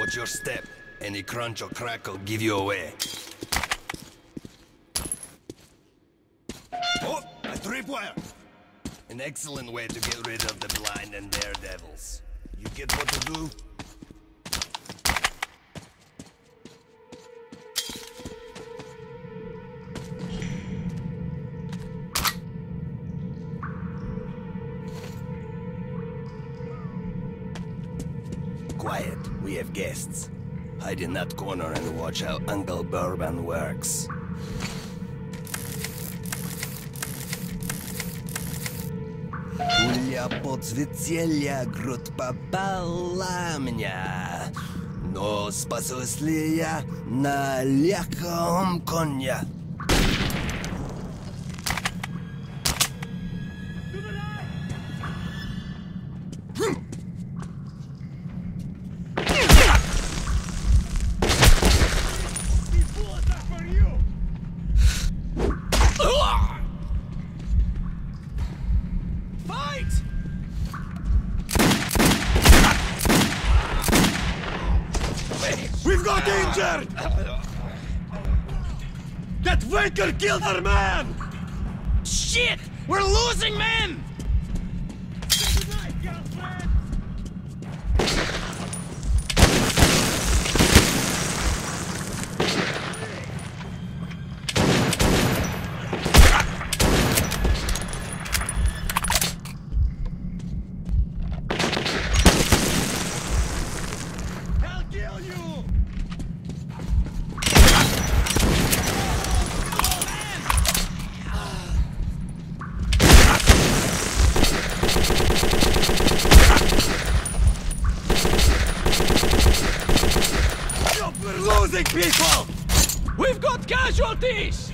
Watch your step. Any crunch or crackle give you away. Oh, a tripwire! An excellent way to get rid of the blind and daredevils. You get what to do? Quiet, we have guests. Hide in that corner and watch how Uncle Bourbon works. Пуля подсветила, грудь попала меня. Но спасусь ли я на легком коне? We've got injured! That Waker killed our man! Shit! We're losing men! We're losing people! We've got casualties!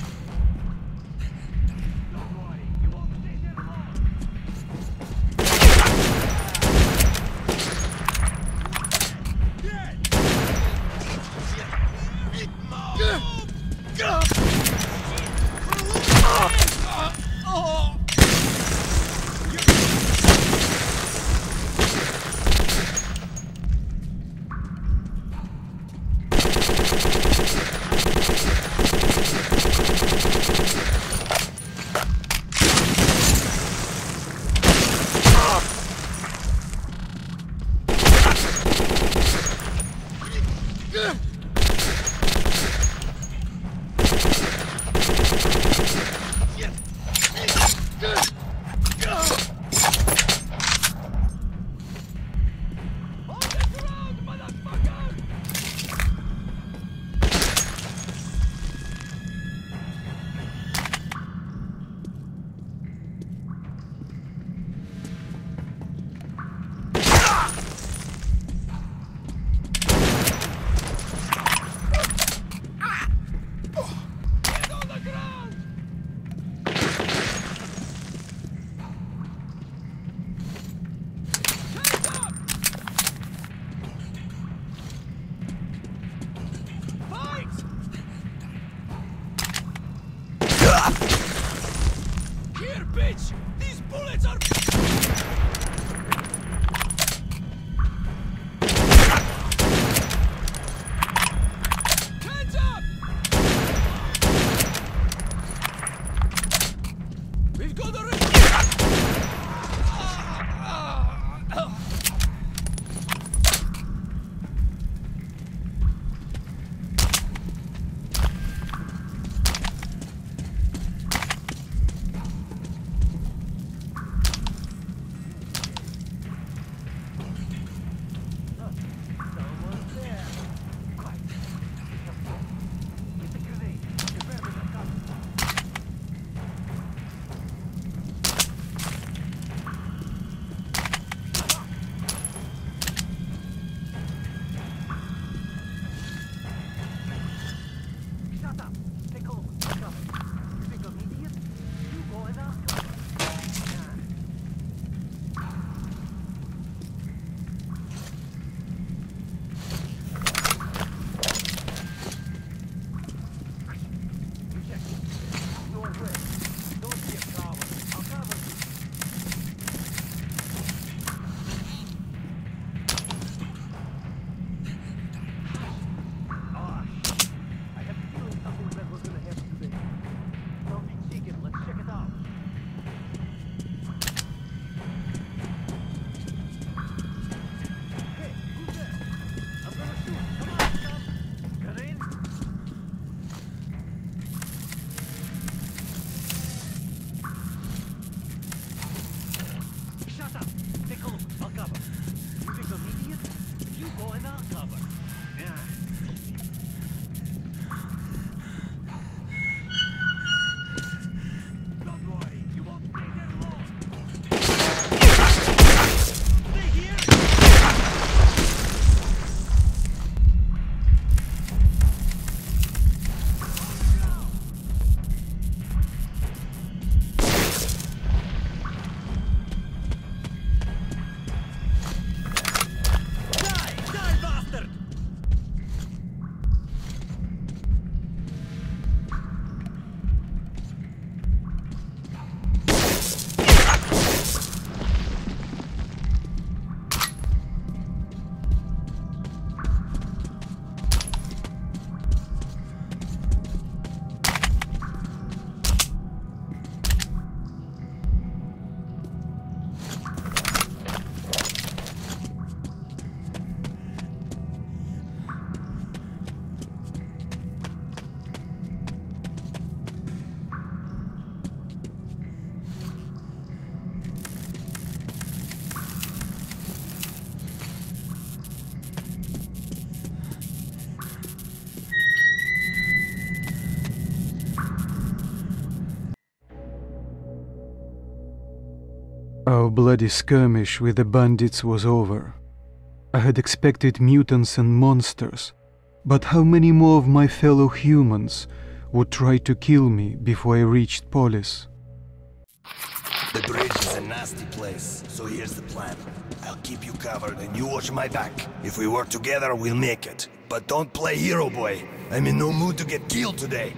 Our bloody skirmish with the bandits was over. I had expected mutants and monsters, but how many more of my fellow humans would try to kill me before I reached Polis? The bridge is a nasty place, so here's the plan. I'll keep you covered and you watch my back. If we work together, we'll make it. But don't play hero boy. I'm in no mood to get killed today.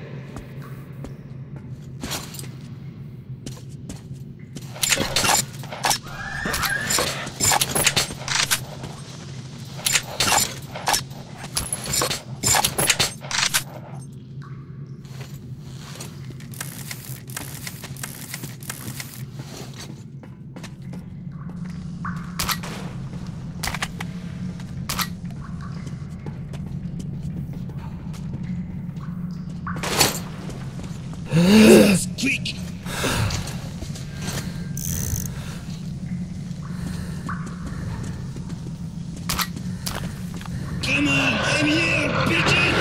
Quick! Come on, I'm here, bitches!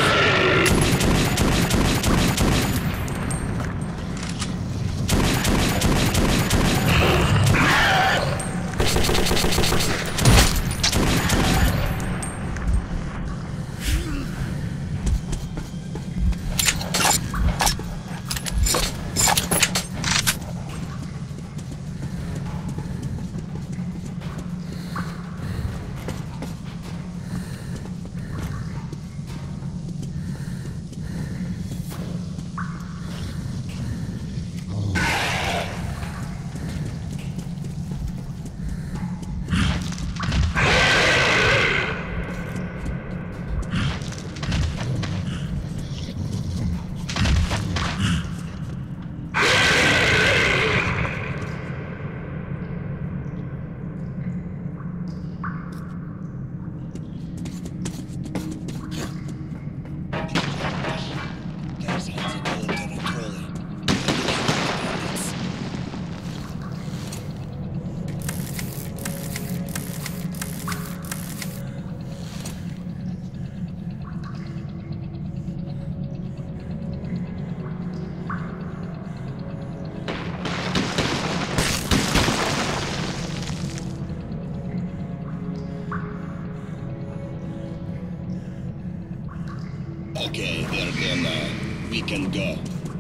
Okay, they're there now. We can go.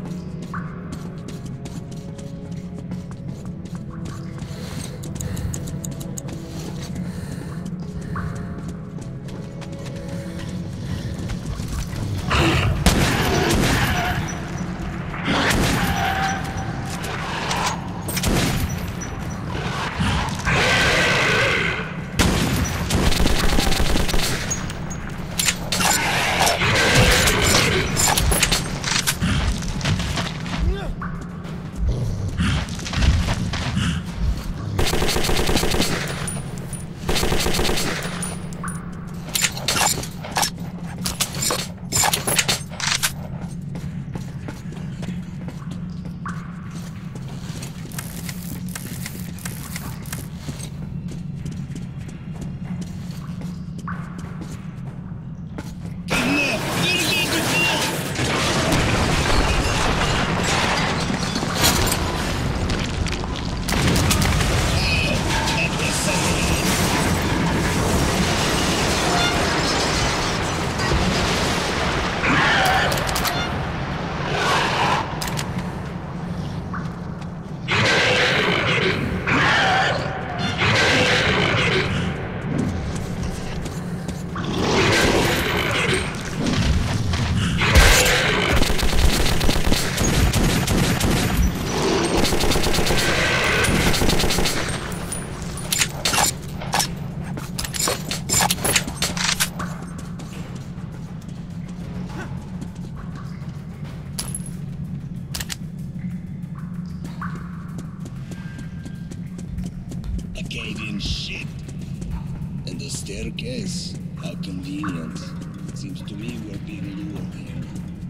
Acadian shit. And the staircase. How convenient. Seems to me we're being lured here.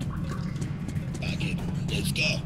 Back it. Let's go.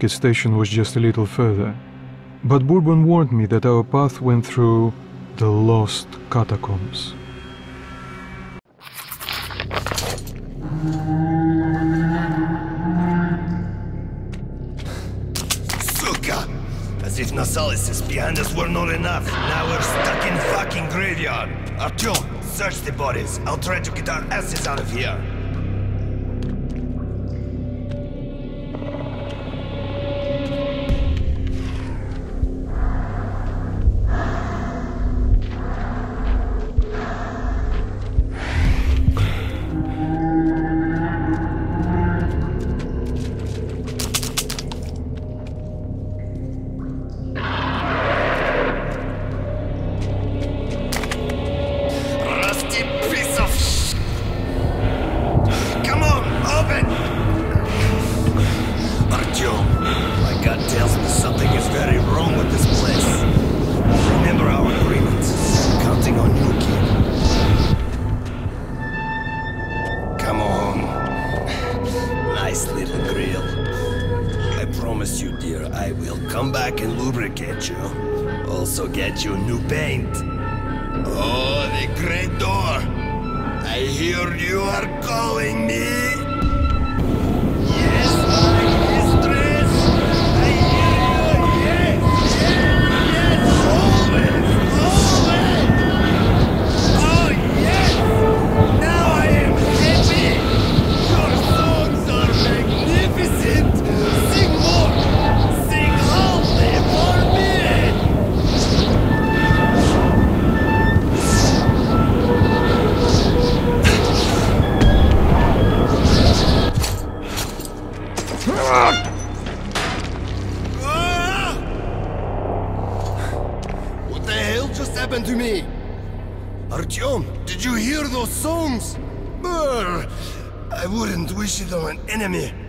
market station was just a little further, but Bourbon warned me that our path went through the lost catacombs. Suka! As if Nasalis behind us were not enough, now we're stuck in fucking graveyard. Artyom, search the bodies. I'll try to get our asses out of here. Also get you new paint. Oh, the great door! I hear you are calling me! Yes, my mistress! I hear you! Yes! Yes! Always! Always! Oh, yes! Now I am happy! Your songs are magnificent! Sing more! Sing loudly for me! What the hell just happened to me? Artyom, did you hear those songs? Brr, I wouldn't wish it on an enemy.